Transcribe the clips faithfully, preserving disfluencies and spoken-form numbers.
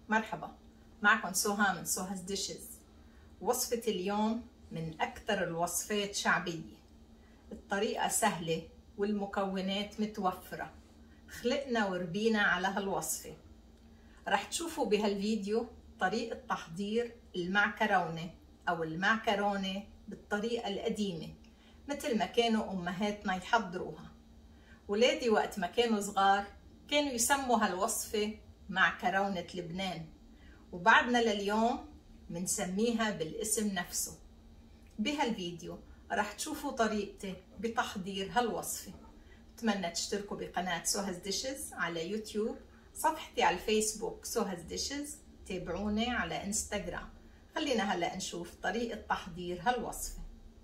مرحبا، معكم سهى من سها's dishes. وصفة اليوم من أكثر الوصفات شعبية. الطريقة سهلة والمكونات متوفرة. خلقنا وربينا على هالوصفة. رح تشوفوا بهالفيديو طريقة تحضير المعكرونة أو المعكرونة بالطريقة القديمة مثل ما كانوا أمهاتنا يحضروها. ولادي وقت ما كانوا صغار كانوا يسموا هالوصفة معكرونة لبنان، وبعدنا لليوم منسميها بالاسم نفسه. بهالفيديو رح تشوفوا طريقتي بتحضير هالوصفة. بتمنى تشتركوا بقناة سها's dishes على يوتيوب، صفحتي على الفيسبوك سها's dishes، تابعوني على انستغرام. خلينا هلا نشوف طريقة تحضير هالوصفة.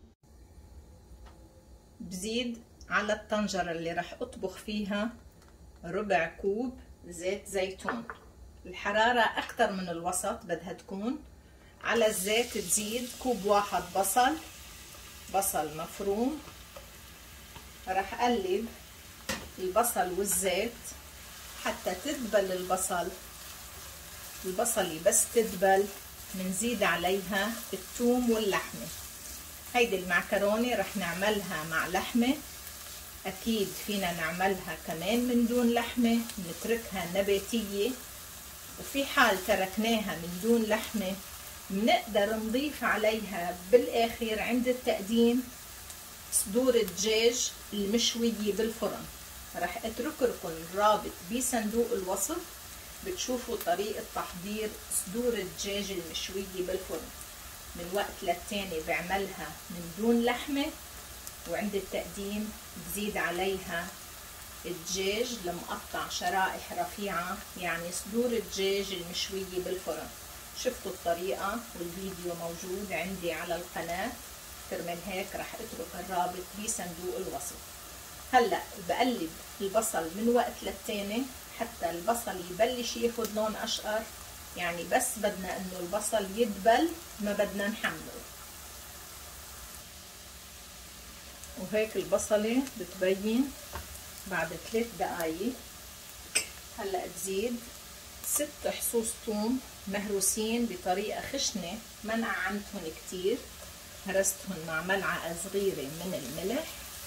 بزيد على الطنجرة اللي رح اطبخ فيها ربع كوب زيت زيتون. الحرارة أكتر من الوسط بدها تكون. على الزيت تزيد كوب واحد بصل بصل مفروم. رح أقلب البصل والزيت حتى تدبل البصل. البصلة بس تدبل منزيد عليها الثوم واللحمة. هيدي المعكرونة رح نعملها مع لحمة، أكيد فينا نعملها كمان من دون لحمة، نتركها نباتية. وفي حال تركناها من دون لحمة بنقدر نضيف عليها بالآخر عند التقديم صدور الدجاج المشوية بالفرن. رح اترك لكم الرابط بصندوق الوصف، بتشوفوا طريقة تحضير صدور الدجاج المشوية بالفرن. من وقت للتاني بعملها من دون لحمة، وعند التقديم بزيد عليها الدجاج المقطع شرائح رفيعة، يعني صدور الدجاج المشوية بالفرن. شفتوا الطريقة والفيديو موجود عندي على القناة، كرمال هيك رح اترك الرابط بصندوق الوصف. هلأ بقلب البصل من وقت للتاني حتى البصل يبلش ياخد لون أشقر، يعني بس بدنا انه البصل يدبل، ما بدنا نحمره. وهيك البصلة بتبين بعد ثلاث دقايق. هلا بزيد ست حصوص ثوم مهروسين بطريقة خشنة، ما نعمتهم كتير، هرستهم مع ملعقة صغيرة من الملح.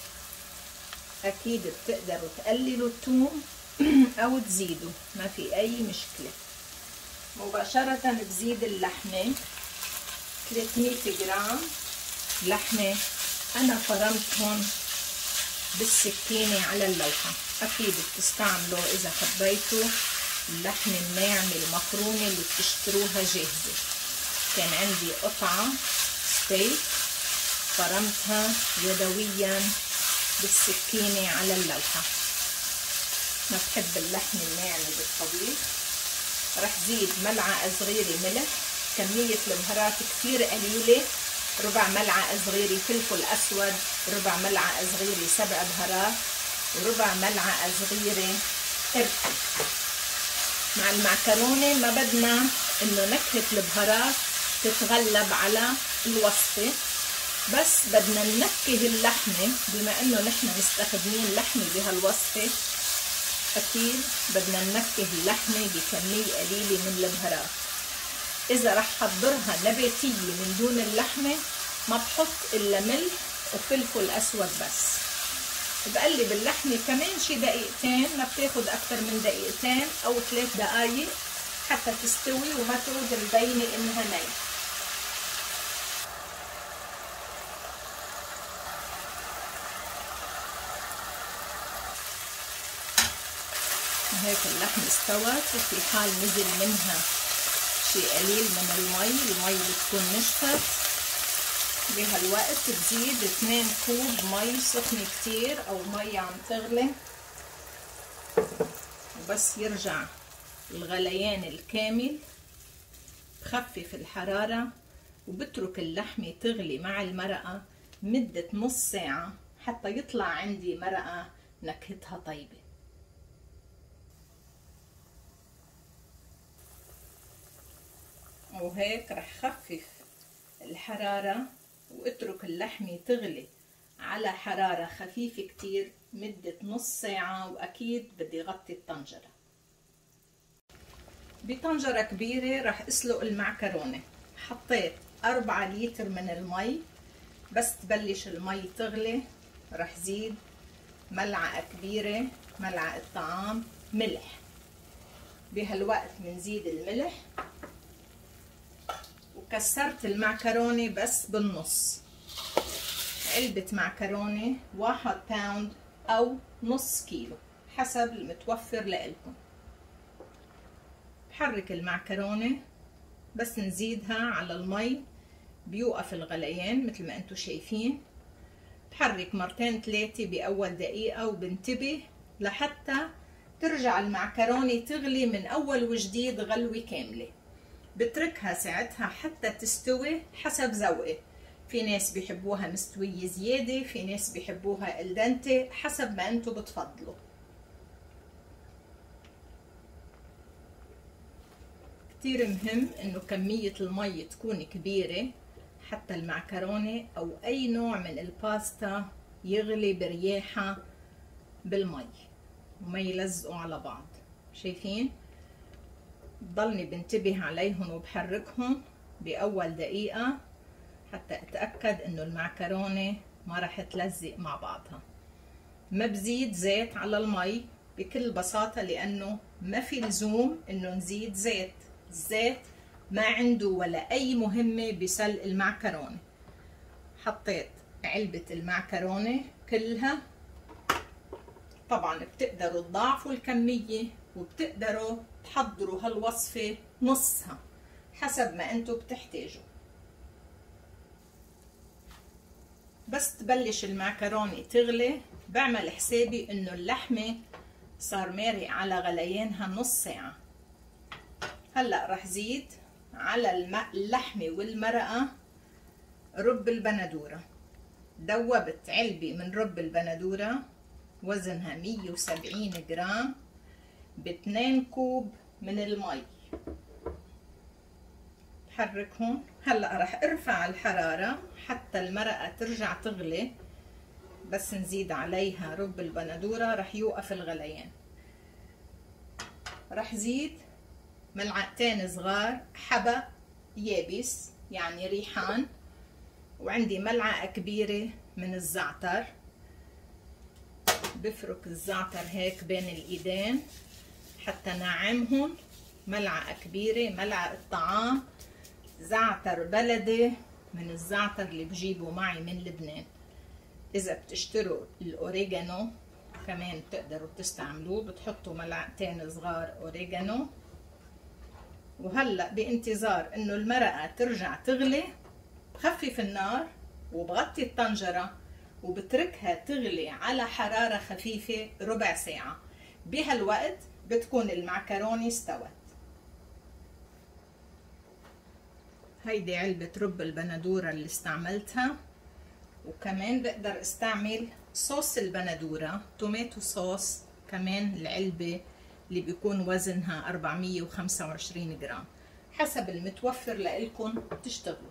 أكيد بتقدروا تقللوا الثوم أو تزيدوا، ما في أي مشكلة. مباشرة بزيد اللحمة، ثلاثمية جرام لحمة أنا فرمتهم بالسكينة على اللوحة. أكيد بتستعملوا إذا حبيتوا اللحمة الناعمة المفرومة اللي بتشتروها جاهزة. كان عندي قطعة ستيك فرمتها يدويا بالسكينة على اللوحة. ما بحب اللحمة الناعمة بالطبيخ. رح زيد ملعقة صغيرة ملح. كمية البهارات كتير قليلة، ربع ملعقة صغيرة فلفل أسود، ربع ملعقة صغيرة سبع بهارات، وربع ملعقة صغيرة قرفة. مع المعكرونة ما بدنا إنه نكهة البهارات تتغلب على الوصفة، بس بدنا ننكه اللحمة. بما إنه نحن مستخدمين لحمة بهالوصفة، أكيد بدنا ننكه اللحمة بكمية قليلة من البهارات. إذا رح حضرها نباتية من دون اللحمة ما بحط إلا ملح وفلفل أسود بس. بقلب اللحمة كمان شي دقيقتين، ما بتاخد أكتر من دقيقتين أو ثلاث دقايق حتى تستوي وما تعود مبينة إنها ني. هيك اللحمة استوت، وفي حال نزل منها شي قليل من المي، المي بتكون نشفت. بهالوقت بزيد اثنين كوب مي سخنة كتير او مي عم تغلي، وبس يرجع الغليان الكامل بخفف الحرارة، وبترك اللحمة تغلي مع المرقة مدة نص ساعة حتى يطلع عندي مرقة نكهتها طيبة. وهيك رح خفف الحرارة واترك اللحمة تغلي على حرارة خفيفة كتير مدة نص ساعة، وأكيد بدي غطي الطنجرة. بطنجرة كبيرة رح اسلق المعكرونة. حطيت أربعة لتر من المي، بس تبلش المي تغلي رح زيد ملعقة كبيرة ملعقة طعام ملح. بهالوقت بنزيد الملح، وكسرت المعكرونة بس بالنص. علبة معكرونة واحد باوند أو نص كيلو حسب المتوفر لإلكم. بحرك المعكرونة بس نزيدها على المي بيوقف الغليان مثل ما انتم شايفين. بحرك مرتين ثلاثة بأول دقيقة، وبنتبه لحتى ترجع المعكرونة تغلي من أول وجديد غلوة كاملة. بتركها ساعتها حتى تستوي حسب ذوقي. في ناس بيحبوها مستوية زيادة، في ناس بيحبوها الدنتي، حسب ما انتم بتفضلوا. كتير مهم انه كمية المي تكون كبيرة حتى المعكرونة او اي نوع من الباستا يغلي برياحة بالمي وما يلزقوا على بعض. شايفين؟ بضلني بنتبه عليهم وبحركهم باول دقيقة حتى اتأكد انه المعكرونة ما رح تلزق مع بعضها. ما بزيد زيت على المي بكل بساطة، لانه ما في لزوم انه نزيد زيت. الزيت ما عنده ولا اي مهمة بسلق المعكرونة. حطيت علبة المعكرونة كلها. طبعا بتقدروا تضاعفوا الكمية وبتقدروا تحضروا هالوصفة نصها حسب ما انتم بتحتاجوا. بس تبلش المعكرونة تغلي بعمل حسابي انه اللحمة صار مارق على غليانها نص ساعة. هلأ رح زيد على اللحمة والمرقة رب البندورة. دوبت علبة من رب البندورة وزنها مية وسبعين جرام باثنين كوب من المي. بحركهم. هلأ رح ارفع الحرارة حتى المرقة ترجع تغلي. بس نزيد عليها رب البندورة رح يوقف الغليان. رح زيد ملعقتين صغار حبق يابس يعني ريحان، وعندي ملعقة كبيرة من الزعتر. بفرك الزعتر هيك بين الايدين حتى ناعمهم. ملعقة كبيرة ملعقة طعام زعتر بلدي من الزعتر اللي بجيبه معي من لبنان. اذا بتشتروا الاوريجانو كمان بتقدروا تستعملوه، بتحطوا ملعقتين صغار اوريجانو. وهلا بانتظار انه المرقة ترجع تغلي بخفف النار وبغطي الطنجرة وبتركها تغلي على حرارة خفيفة ربع ساعة. بهالوقت بتكون المعكرونة استوت. هيدي علبة رب البندورة اللي استعملتها، وكمان بقدر استعمل صوص البندورة توماتو صوص كمان العلبة اللي بيكون وزنها أربعمية وخمسة وعشرين جرام حسب المتوفر لإلكن تشتغلوا.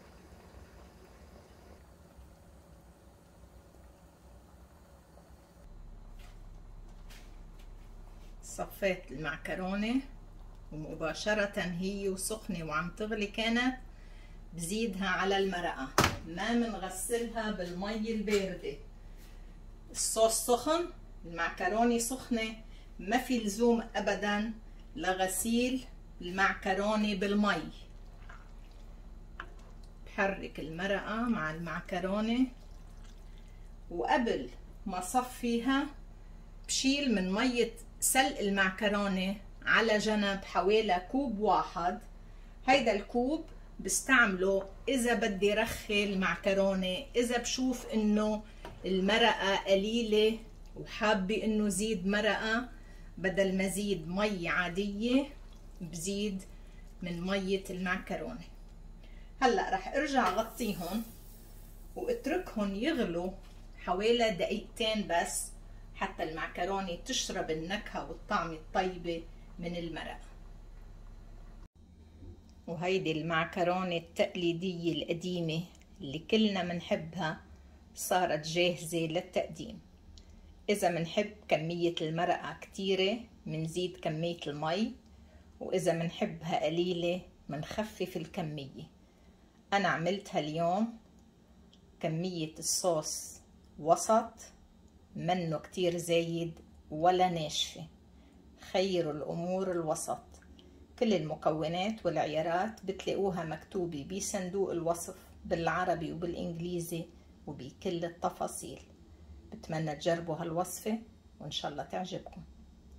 صفيت المعكرونة ومباشرة هي وسخنة وعم تغلي كانت بزيدها على المرقة. ما منغسلها بالمي الباردة. الصوص سخن، المعكرونة سخنة، ما في لزوم ابدا لغسيل المعكرونة بالمي. بحرك المرقة مع المعكرونة، وقبل ما صفيها بشيل من مية سلق المعكرونة على جنب حوالي كوب واحد. هيدا الكوب بستعمله اذا بدي رخي المعكرونة، اذا بشوف انه المرقة قليلة وحابة انه زيد مرقة، بدل ما زيد مي عادية بزيد من مية المعكرونة. هلأ رح ارجع غطيهم واتركهم يغلوا حوالي دقيقتين بس حتى المعكرونة تشرب النكهة والطعم الطيبة من المرقة. وهيدي المعكرونة التقليدية القديمة اللي كلنا منحبها صارت جاهزة للتقديم. إذا منحب كمية المرقة كتيرة منزيد كمية المي، وإذا منحبها قليلة منخفف الكمية. أنا عملتها اليوم كمية الصوص وسط، منه كتير زايد ولا ناشفة. خير الأمور الوسط. كل المكونات والعيارات بتلاقوها مكتوبة بصندوق الوصف بالعربي وبالإنجليزي وبكل التفاصيل. بتمنى تجربوا هالوصفة وإن شاء الله تعجبكم.